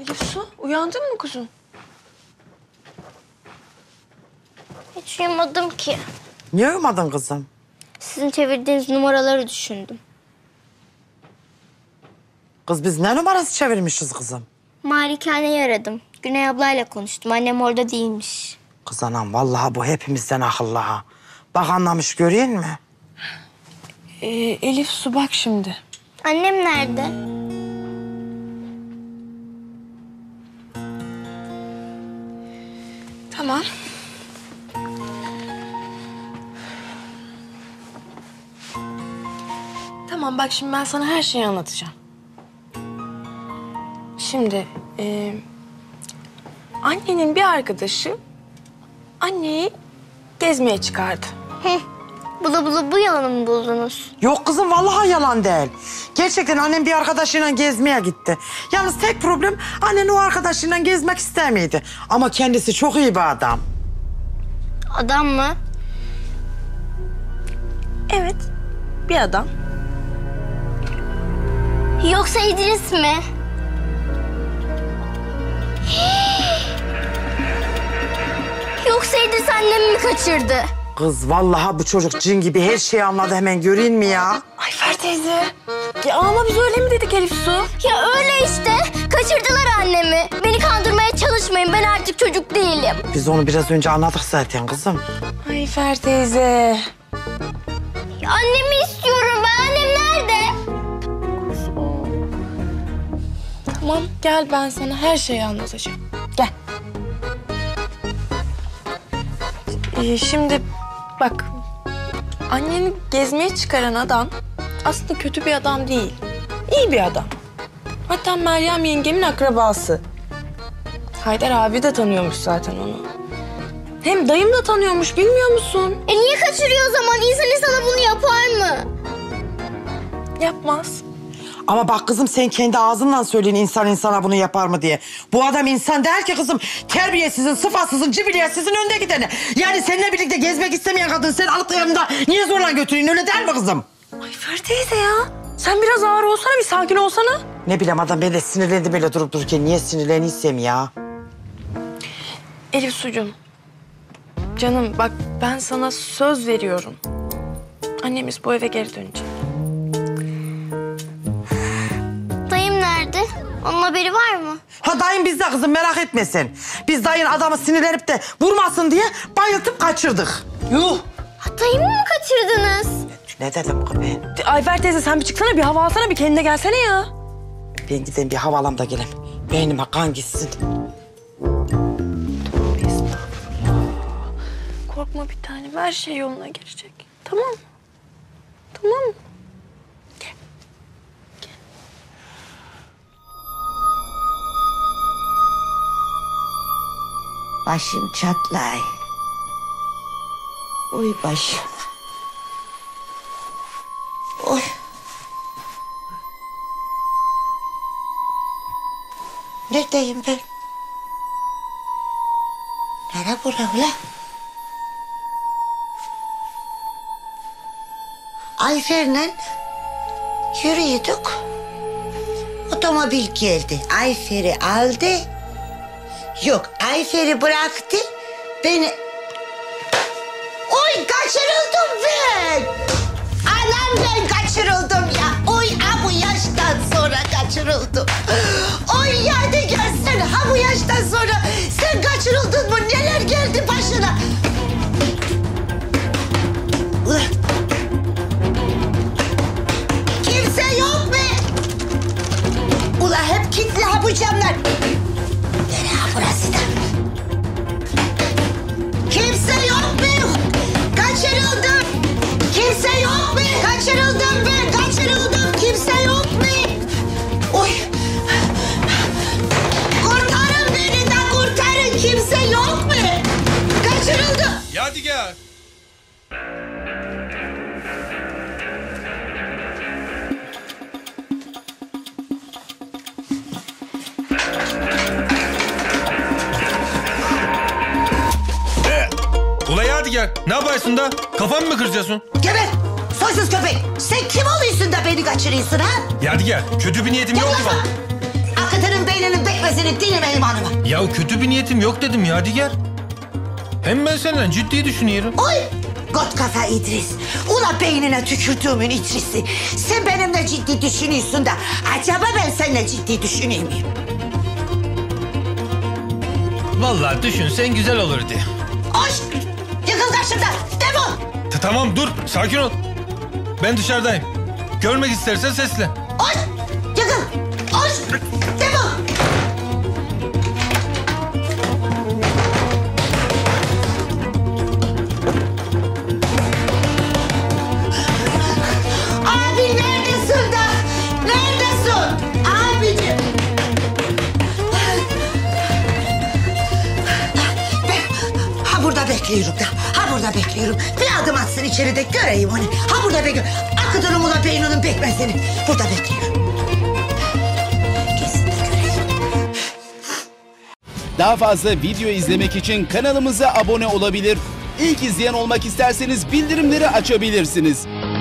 Elif Su, uyandın mı kuzum? Hiç uyumadım ki. Niye uyumadın kızım? Sizin çevirdiğiniz numaraları düşündüm. Kız biz ne numarası çevirmişiz kızım? Malikaneyi aradım. Güney ablayla konuştum. Annem orada değilmiş. Kız anam vallahi bu hepimizden akıllı ha. Bak anlamış görüyor musun? Elif Su bak şimdi. Annem nerede? Tamam. Tamam bak şimdi ben sana her şeyi anlatacağım. Şimdi annenin bir arkadaşı anneyi gezmeye çıkardı. Bu yalanı mı buldunuz? Yok kızım vallahi yalan değil. Gerçekten annem bir arkadaşıyla gezmeye gitti. Yalnız tek problem annen o arkadaşıyla gezmek istemiydi. Ama kendisi çok iyi bir adam. Adam mı? Evet, bir adam. Yoksa İdris mi? Yoksa İdris annemi mi kaçırdı? Kız vallahi bu çocuk cin gibi her şeyi anladı hemen göreyim mi ya? Ayfer teyze. Ya ama biz öyle mi dedik Elif Su? Ya öyle işte. Kaçırdılar annemi. Beni kandırmaya çalışmayın. Ben artık çocuk değilim. Biz onu biraz önce anladık zaten kızım. Ayfer teyze. Annemi istiyorum ben. Annem nerede? Tamam gel ben sana her şeyi anlatacağım. Gel. Şimdi bak anneni gezmeye çıkaran adam aslında kötü bir adam değil. İyi bir adam. Hatta Meryem yengemin akrabası. Haydar abi de tanıyormuş zaten onu. Hem dayım da tanıyormuş bilmiyor musun? Niye kaçırıyor o zaman? İnsan insana bunu yapar mı? Yapmaz. Ama bak kızım sen kendi ağzından söyleyin insan insana bunu yapar mı diye. Bu adam insan değil ki kızım. Terbiyesizin, sıfatsızın, cibiliyetsizin önde gideni. Yani seninle birlikte gezmek istemeyen kadın sen alıp da yanında niye zorla götüreyim öyle değil mi kızım? Ayfer teyze ya. Sen biraz ağır olsana bir sakin olsana. Ne bileyim adam ben de sinirlendim böyle durup dururken. Niye sinirleniysem ya? Elif Sucuğum. Canım bak ben sana söz veriyorum. Annemiz bu eve geri dönecek. Dayım nerede? Onun haberi var mı? Ha dayın bizde kızım merak etme sen. Biz dayın adamı sinirlenip de vurmasın diye bayıltıp kaçırdık. Yuh! Dayımı mı kaçırdınız? Ne dedim kız ben? Ayfer teyze sen bir çıksana bir hava alsana bir kendine gelsene ya. Ben gideyim bir hava alayım da geleyim. Beynime kan gitsin. Korkma bir tanem her şey yoluna girecek. Tamam mı? Tamam mı? Gel. Başım çatlay. Oy başım. Oy. Neredeyim ben? Nere bura ulan? Ayfer'le yürüyorduk. Otomobil geldi. Ayfer'i aldı. Yok, Ayfer'i bıraktı. Beni... Oy kaçırıldım ben. Anam ben kaçırıldım ya. Oy ha bu yaştan sonra kaçırıldım. Oy Yadigar sen ha bu yaştan sonra sen kaçırıldın mı? Neler geldi başına? Ulan. Kimse yok mu? Ulan hep kilitli ha bu camlar. Nereye burası da? Kimse yok mu? Kaçırıldım. Kimse yok mu? Kaçırıldım ben. Kaçırıldım. Kimse yok mu? Oy. Kurtarın beni de kurtarın. Kimse yok mu? Kaçırıldım. Yadigar. Ula Yadigar, ne yapıyorsun da? Kafamı mı kıracaksın? Geber. Soysuz köpek. Sen kim oluyorsun da beni kaçırıyorsun ha? Yadigar, kötü bir niyetim yoktu bak. akıtırım beyninin bekmesini dilemeyim hanıma. Ya kötü bir niyetim yok dedim Yadigar. Hem ben seninle ciddi düşünüyorum. Oy! Got kafa İdris. Ula beynine tükürdüğümün İdris'i. Sen benimle ciddi düşünüyorsun da acaba ben seninle ciddi düşüneyim miyim? Vallahi düşünsen güzel olurdu. Oş! Yıkıl karşımdan! Defol! Tamam dur sakin ol. Ben dışarıdayım. Görmek istersen sesle. Oş! Yıkıl! Oş! Defol! Abi neredesin da? Neredesin? Abicim! Ha burada bekliyorum da. Ha burada bekliyorum. Bir adım atsın içeride göreyim onu. Ha burada bekliyorum. Akıtırım ula beyninin bekmesini. Burada bekliyorum. Kesin de göreyim. Daha fazla video izlemek için kanalımıza abone olabilir. İlk izleyen olmak isterseniz bildirimleri açabilirsiniz.